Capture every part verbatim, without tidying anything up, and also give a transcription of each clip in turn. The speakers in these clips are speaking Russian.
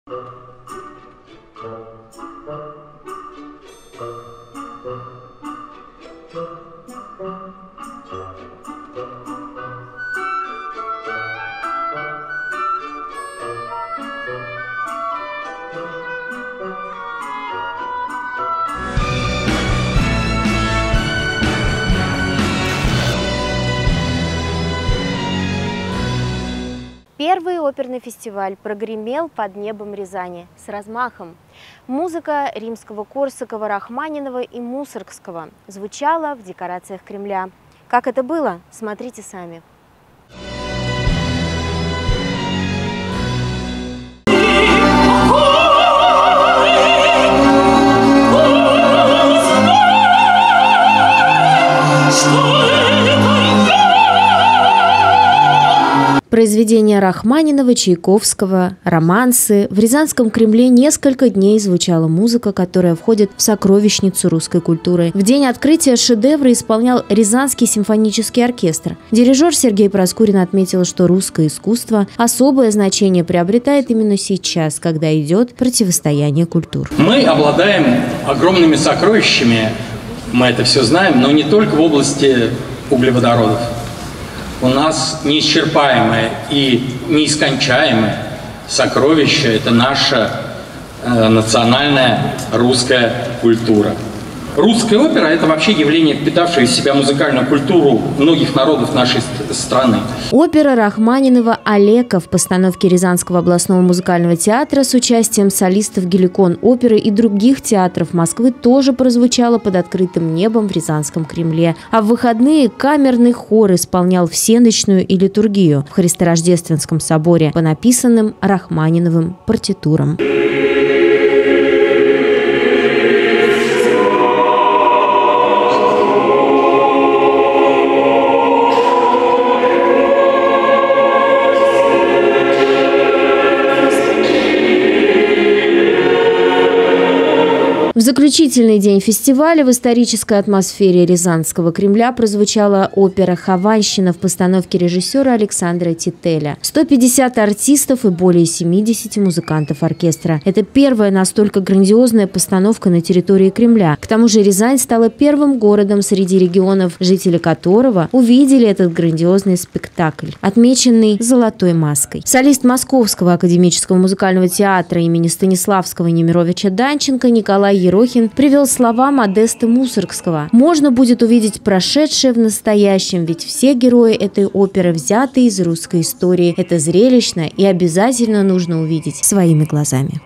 Первый оперный фестиваль прогремел под небом Рязани с размахом. Музыка Римского-Корсакова, Рахманинова и Мусоргского звучала в декорациях Кремля. Как это было, смотрите сами. Произведения Рахманинова, Чайковского, романсы. В Рязанском Кремле несколько дней звучала музыка, которая входит в сокровищницу русской культуры. В день открытия шедевры исполнял Рязанский симфонический оркестр. Дирижер Сергей Проскурин отметил, что русское искусство особое значение приобретает именно сейчас, когда идет противостояние культур. Мы обладаем огромными сокровищами, мы это все знаем, но не только в области углеводородов. У нас неисчерпаемое и неискончаемое сокровище – это наша э, национальная русская культура. Русская опера – это вообще явление, впитавшее в себя музыкальную культуру многих народов нашей страны. Опера Рахманинова «Алеко» в постановке Рязанского областного музыкального театра с участием солистов Геликон оперы и других театров Москвы тоже прозвучала под открытым небом в Рязанском Кремле. А в выходные камерный хор исполнял всеночную и литургию в Христорождественском соборе по написанным Рахманиновым партитурам. В заключительный день фестиваля в исторической атмосфере Рязанского Кремля прозвучала опера «Хованщина» в постановке режиссера Александра Тителя. сто пятьдесят артистов и более семидесяти музыкантов оркестра. Это первая настолько грандиозная постановка на территории Кремля. К тому же Рязань стала первым городом среди регионов, жители которого увидели этот грандиозный спектакль, отмеченный золотой маской. Солист Московского академического музыкального театра имени Станиславского и Немировича Данченко Николай Ерохин привел слова Модеста Мусоргского. Можно будет увидеть прошедшее в настоящем, ведь все герои этой оперы взяты из русской истории. Это зрелищно и обязательно нужно увидеть своими глазами.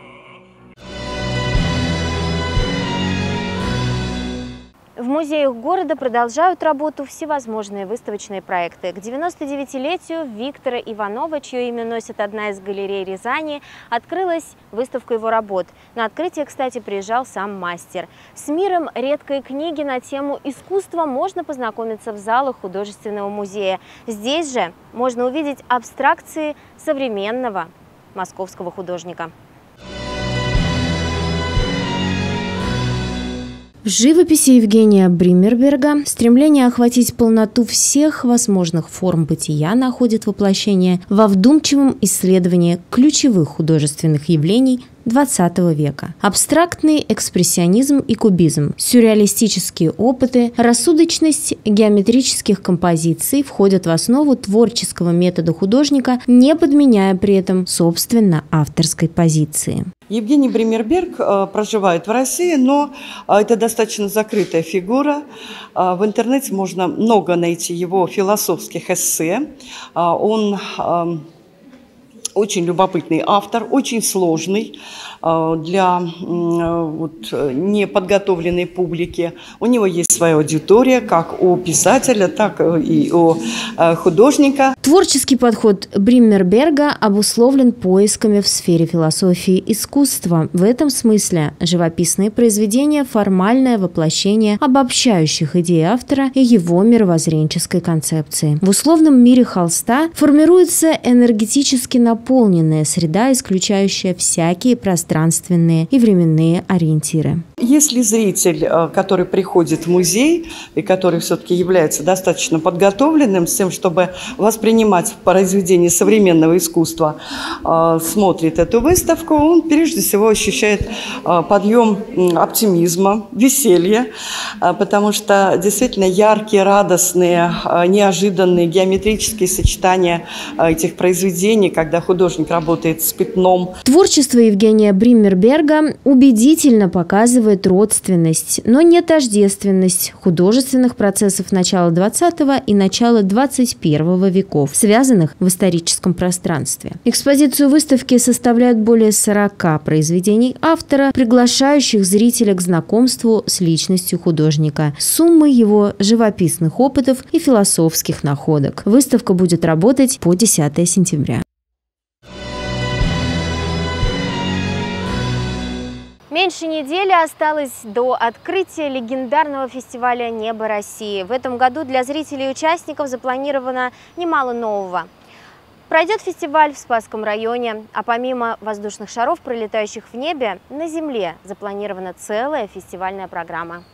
В музеях города продолжают работу всевозможные выставочные проекты. К девяностодевятилетию Виктора Иванова, чье имя носит одна из галерей Рязани, открылась выставка его работ. На открытие, кстати, приезжал сам мастер. С миром редкой книги на тему искусства можно познакомиться в залах художественного музея. Здесь же можно увидеть абстракции современного московского художника. В живописи Евгения Бриммерберга стремление охватить полноту всех возможных форм бытия находит воплощение во вдумчивом исследовании ключевых художественных явлений двадцатого века. Абстрактный экспрессионизм и кубизм, сюрреалистические опыты, рассудочность геометрических композиций входят в основу творческого метода художника, не подменяя при этом собственно авторской позиции. Евгений Бриммерберг э, проживает в России, но э, это достаточно закрытая фигура. Э, в интернете можно много найти его философских эссе. Э, он э, очень любопытный автор, очень сложный э, для э, вот, неподготовленной публики. У него есть своя аудитория, как у писателя, так и у э, художника. Творческий подход Бриммерберга обусловлен поисками в сфере философии искусства. В этом смысле живописные произведения – формальное воплощение обобщающих идей автора и его мировоззренческой концепции. В условном мире холста формируется энергетический напор, наполненная среда, исключающая всякие пространственные и временные ориентиры. Если зритель, который приходит в музей и который все-таки является достаточно подготовленным с тем, чтобы воспринимать произведения современного искусства, смотрит эту выставку, он прежде всего ощущает подъем оптимизма, веселья, потому что действительно яркие, радостные, неожиданные геометрические сочетания этих произведений, когда художник работает с пятном. Творчество Евгения Бриммерберга убедительно показывает родственность, но не тождественность художественных процессов начала двадцатого и начала двадцать первого веков, связанных в историческом пространстве. Экспозицию выставки составляют более сорока произведений автора, приглашающих зрителя к знакомству с личностью художника, суммой его живописных опытов и философских находок. Выставка будет работать по десятое сентября. Меньше недели осталось до открытия легендарного фестиваля «Небо России». В этом году для зрителей и участников запланировано немало нового. Пройдет фестиваль в Спасском районе, а помимо воздушных шаров, пролетающих в небе, на земле запланирована целая фестивальная программа.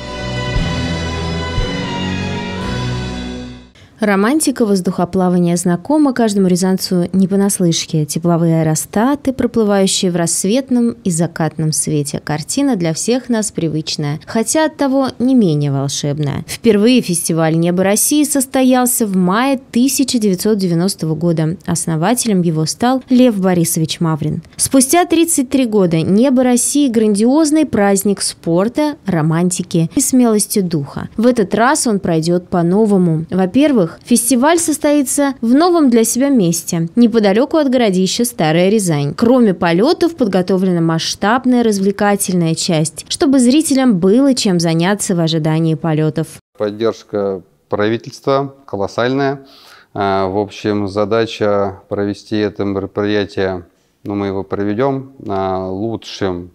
Романтика воздухоплавания знакома каждому рязанцу не понаслышке. Тепловые аэростаты, проплывающие в рассветном и закатном свете. Картина для всех нас привычная, хотя оттого не менее волшебная. Впервые фестиваль «Небо России» состоялся в мае тысяча девятьсот девяностого года. Основателем его стал Лев Борисович Маврин. Спустя тридцать три года «Небо России» – грандиозный праздник спорта, романтики и смелости духа. В этот раз он пройдет по-новому. Во-первых, фестиваль состоится в новом для себя месте, неподалеку от городища Старая Рязань. Кроме полетов, подготовлена масштабная развлекательная часть, чтобы зрителям было чем заняться в ожидании полетов. Поддержка правительства колоссальная. В общем, задача провести это мероприятие, ну, мы его проведем лучшим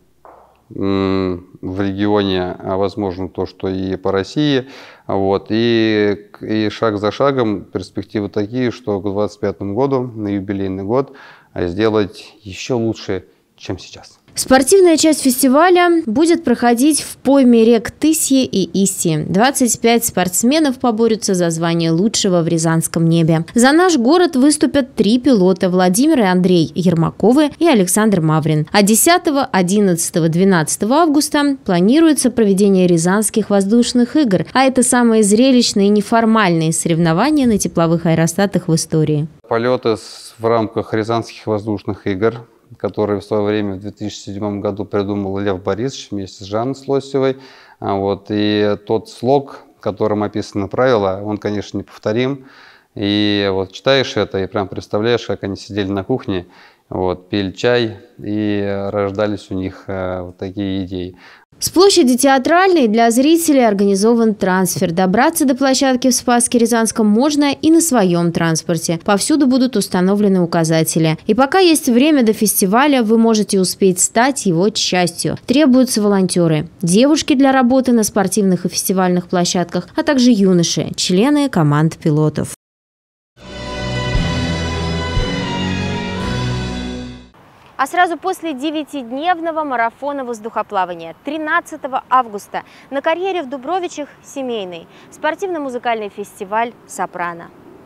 в регионе, а возможно то, что и по России. Вот. И, и шаг за шагом перспективы такие, что к двадцать пятому году, на юбилейный год, сделать еще лучше, чем сейчас. Спортивная часть фестиваля будет проходить в пойме рек Тысьи и Иси. двадцать пять спортсменов поборются за звание лучшего в рязанском небе. За наш город выступят три пилота – Владимир и Андрей Ермаковы и Александр Маврин. А десятого, одиннадцатого, двенадцатого августа планируется проведение Рязанских воздушных игр, а это самые зрелищные и неформальные соревнования на тепловых аэростатах в истории. Полеты в рамках Рязанских воздушных игр, который в свое время в две тысячи седьмом году придумал Лев Борисович вместе с Жанной Слосевой. Вот. И тот слог, которым описаны правила, он, конечно, неповторим. И вот читаешь это и прям представляешь, как они сидели на кухне, вот, пили чай, и рождались у них вот такие идеи. С площади Театральной для зрителей организован трансфер. Добраться до площадки в Спасске-Рязанском можно и на своем транспорте. Повсюду будут установлены указатели. И пока есть время до фестиваля, вы можете успеть стать его частью. Требуются волонтеры, девушки для работы на спортивных и фестивальных площадках, а также юноши, члены команд пилотов. А сразу после девятидневного марафона воздухоплавания тринадцатого августа на карьере в Дубровичах семейный спортивно-музыкальный фестиваль «Сопрано».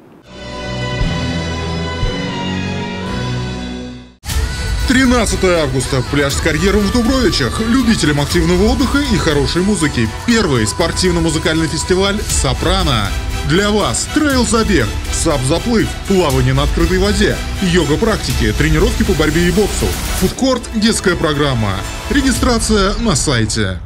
тринадцатого августа. Пляж с карьером в Дубровичах. Любителям активного отдыха и хорошей музыки. Первый спортивно-музыкальный фестиваль «Сопрано». Для вас трейл-забег, сап-заплыв, плавание на открытой воде, йога-практики, тренировки по борьбе и боксу, фудкорт, детская программа. Регистрация на сайте.